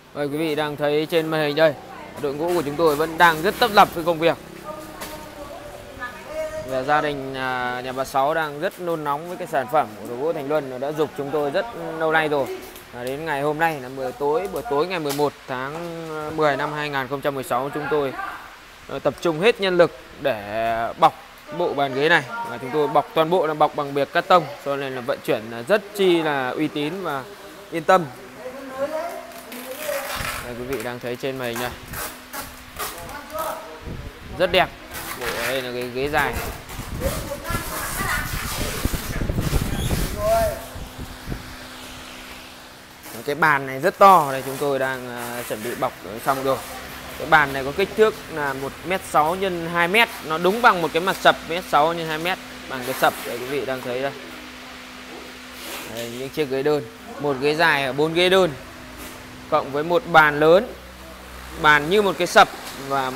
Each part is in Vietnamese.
Quý vị đang thấy trên màn hình đây, đội ngũ của chúng tôi vẫn đang rất tấp nập với công việc. Và gia đình nhà bà Sáu đang rất nôn nóng với cái sản phẩm của đội gỗ Thành Luân, nó đã giục chúng tôi rất lâu nay rồi. Đến ngày hôm nay là buổi tối ngày 11 tháng 10 năm 2016, chúng tôi tập trung hết nhân lực để bọc bộ bàn ghế này, và chúng tôi bọc toàn bộ là bọc bằng bìa cát tông, cho nên là vận chuyển rất chi là uy tín và yên tâm. Đây, quý vị đang thấy trên màn hình này, rất đẹp. Bộ đây là cái ghế dài. Cái bàn này rất to, đây chúng tôi đang chuẩn bị bọc xong rồi. Cái bàn này có kích thước là 1m6 x 2m, nó đúng bằng một cái mặt sập 1m6 x 2m bằng cái sập. Đây quý vị đang thấy đây. Đây, những chiếc ghế đơn, một ghế dài và 4 ghế đơn, cộng với một bàn lớn, bàn như một cái sập, và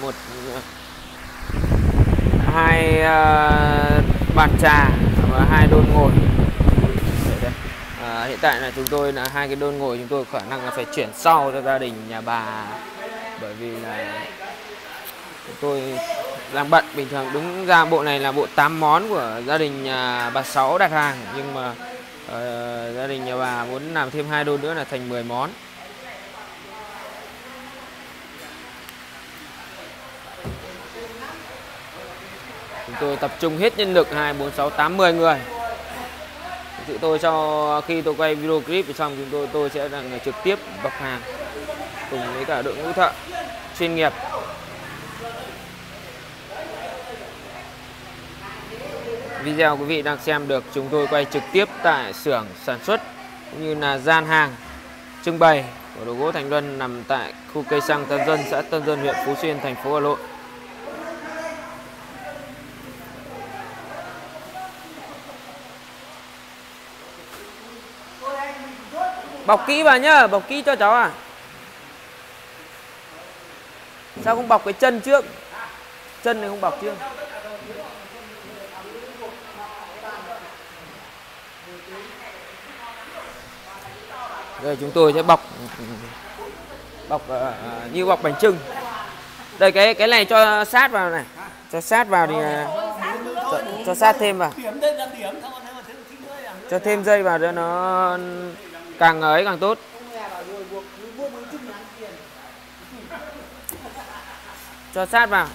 hai bàn trà và 2 đôn ngồi. Hiện tại là chúng tôi là 2 cái đôn ngồi chúng tôi khả năng là phải chuyển sau cho gia đình nhà bà, bởi vì là chúng tôi đang bận. Bình thường đúng ra bộ này là bộ 8 món của gia đình nhà bà Sáu đặt hàng, nhưng mà gia đình nhà bà muốn làm thêm 2 đôn nữa là thành 10 món. Chúng tôi tập trung hết nhân lực 2, 4, 6, 8, 10 người. Tự tôi cho khi tôi quay video clip xong, tôi sẽ là người trực tiếp bọc hàng cùng với cả đội ngũ thợ chuyên nghiệp. Video quý vị đang xem được chúng tôi quay trực tiếp tại xưởng sản xuất cũng như là gian hàng trưng bày của đội gỗ Thành Luân nằm tại khu cây xăng Tân Dân, xã Tân Dân, huyện Phú Xuyên, thành phố Hà Nội. Bọc kỹ vào nhá, bọc kỹ cho cháu à. Sao không bọc cái chân trước? Chân này không bọc chưa? Rồi chúng tôi sẽ bọc như bọc bánh chưng. Đây cái này cho sát vào này, cho sát vào thì cho sát thêm vào, cho thêm dây vào cho nó càng ấy càng tốt. Cho sát vào.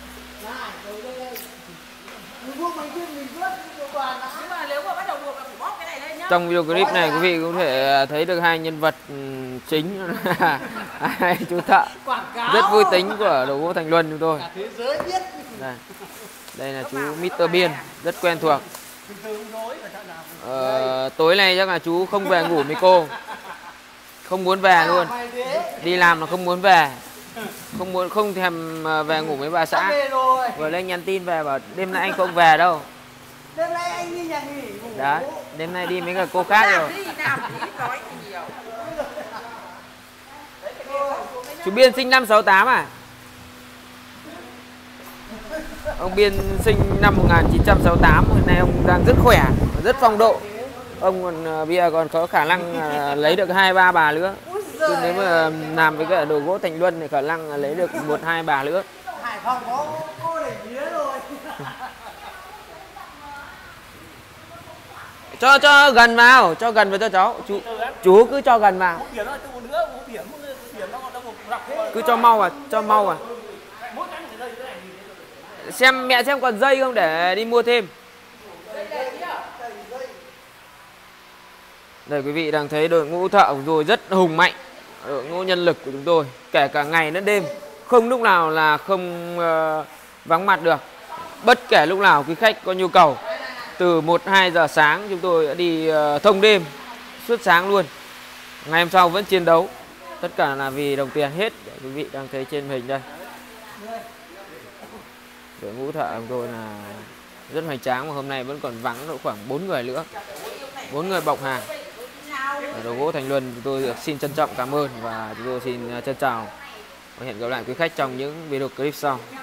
Trong video clip này quý vị có thể thấy được 2 nhân vật chính, 2 chú thợ rất vui tính của đội gỗ Thành Luân chúng tôi. Đây là chú Mr. Biên, rất quen thuộc. Tối nay chắc là chú không về ngủ với cô, không muốn về luôn, đi làm là không muốn về, không thèm về ngủ với bà xã. Vừa lên nhắn tin về bảo đêm nay anh không về đâu. Đêm nay anh đi nhà nghỉ ngủ. Đấy, đêm nay đi mấy người cô khác rồi. Chú Biên sinh năm 68 à? Ông Biên sinh năm 1968, hôm nay ông đang rất khỏe, rất phong độ. Ông còn bây giờ còn có khả năng lấy được 2-3 bà nữa. Chứ nếu mà làm với cái đồ gỗ Thành Luân thì khả năng lấy được 1-2 bà nữa. Hải Phòng có cô để mía rồi. Cho gần vào, cho cháu. Chú cứ cho gần vào. Cứ cho mau vào, Mẹ xem còn dây không để đi mua thêm. Đây quý vị đang thấy đội ngũ thợ của chúng tôi rất hùng mạnh, đội ngũ nhân lực của chúng tôi kể cả ngày lẫn đêm, không lúc nào là không vắng mặt được. Bất kể lúc nào quý khách có nhu cầu, từ 1-2 giờ sáng chúng tôi đã đi thông đêm suốt sáng luôn. Ngày hôm sau vẫn chiến đấu. Tất cả là vì đồng tiền hết. Để quý vị đang thấy trên hình đây, đội ngũ thợ của tôi là rất hoành tráng, và hôm nay vẫn còn vắng độ khoảng 4 người nữa, 4 người bọc hàng. Ở đội gỗ Thành Luân chúng tôi được xin trân trọng cảm ơn, và chúng tôi xin chân chào và hẹn gặp lại quý khách trong những video clip sau.